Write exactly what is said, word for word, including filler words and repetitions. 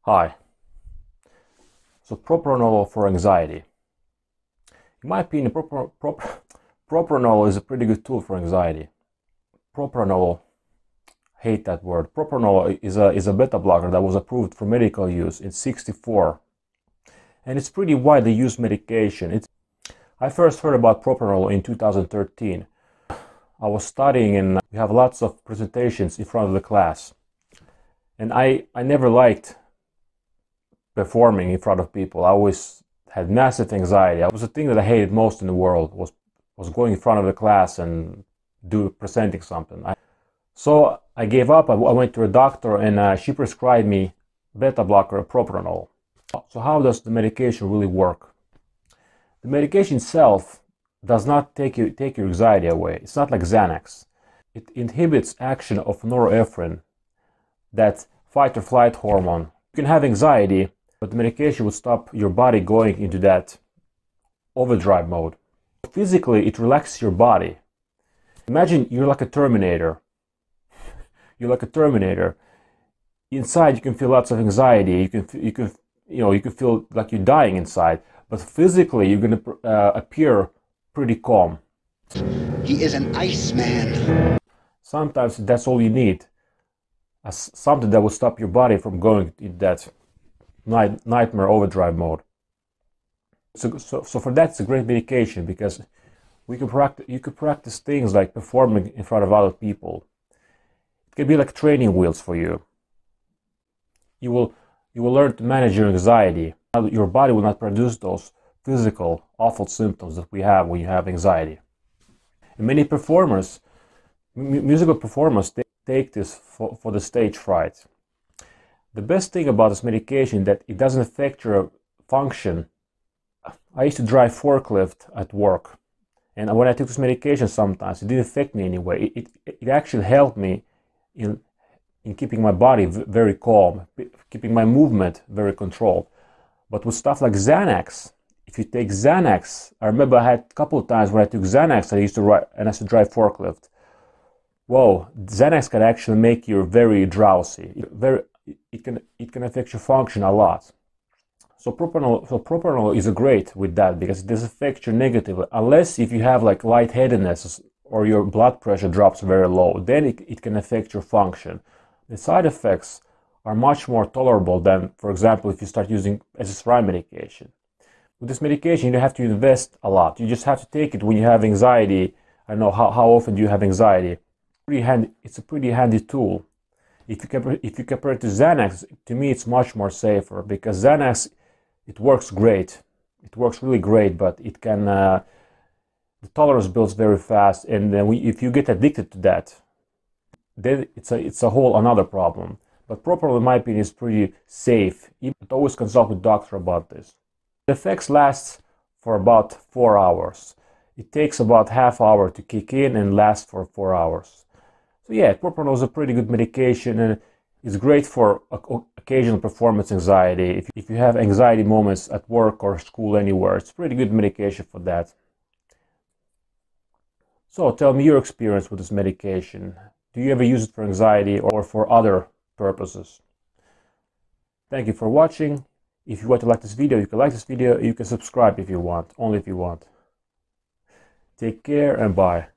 Hi. So propranolol for anxiety. In my opinion, propr prop propranolol is a pretty good tool for anxiety. Propranolol, hate that word. Propranolol is a is a beta blocker that was approved for medical use in sixty-four, and it's pretty widely used medication. It's I first heard about propranolol in two thousand thirteen. I was studying and we have lots of presentations in front of the class, and I I never liked performing in front of people. I always had massive anxiety. It was the thing that I hated most in the world was was going in front of the class and do presenting something. I, so I gave up. I, I went to a doctor and uh, she prescribed me beta blocker, propranolol. So how does the medication really work? The medication itself does not take you take your anxiety away. It's not like Xanax. It inhibits action of norepinephrine, that fight or flight hormone. You can have anxiety, but the medication would stop your body going into that overdrive mode. Physically, it relaxes your body. Imagine you're like a Terminator. You're like a Terminator. Inside, you can feel lots of anxiety. You can, you can, you know, you can feel like you're dying inside. But physically, you're going to uh, appear pretty calm. He is an Iceman. Sometimes that's all you need. As something that will stop your body from going into that night, nightmare overdrive mode. So, so, so for that, it's a great medication because we can practice. You could practice things like performing in front of other people. It can be like training wheels for you. You will you will learn to manage your anxiety. Your body will not produce those physical awful symptoms that we have when you have anxiety. And many performers, musical performers, they take this for, for the stage fright. The best thing about this medication is that it doesn't affect your function. I used to drive forklift at work, and when I took this medication sometimes, it didn't affect me anyway. It, it, it actually helped me in, in keeping my body very calm, keeping my movement very controlled. But with stuff like Xanax, if you take Xanax, I remember I had a couple of times when I took Xanax, I used to ride, and I used to drive forklift. Whoa, Xanax can actually make you very drowsy. Very, it can it can affect your function a lot. So propranolol, so propranolol is great with that because it doesn't affect you negatively, unless if you have like lightheadedness or your blood pressure drops very low, then it, it can affect your function. The side effects are much more tolerable than, for example, if you start using S S R I medication. With this medication, you don't have to invest a lot. You just have to take it when you have anxiety. I don't know how, how often do you have anxiety. Pretty handy, it's a pretty handy tool. If you compare, if you compare it to Xanax, to me it's much more safer because Xanax, it works great. It works really great, but it can uh, the tolerance builds very fast, and then we, if you get addicted to that, then it's a it's a whole another problem. But propranolol, in my opinion, is pretty safe. You always consult with a doctor about this. The effects last for about four hours. It takes about half hour to kick in and lasts for four hours. So yeah, propranolol is a pretty good medication and it's great for occasional performance anxiety. If, if you have anxiety moments at work or school anywhere, it's a pretty good medication for that. So tell me your experience with this medication. Do you ever use it for anxiety or for other purposes? Thank you for watching. If you want to like this video, you can like this video. You can subscribe if you want, only if you want. Take care and bye.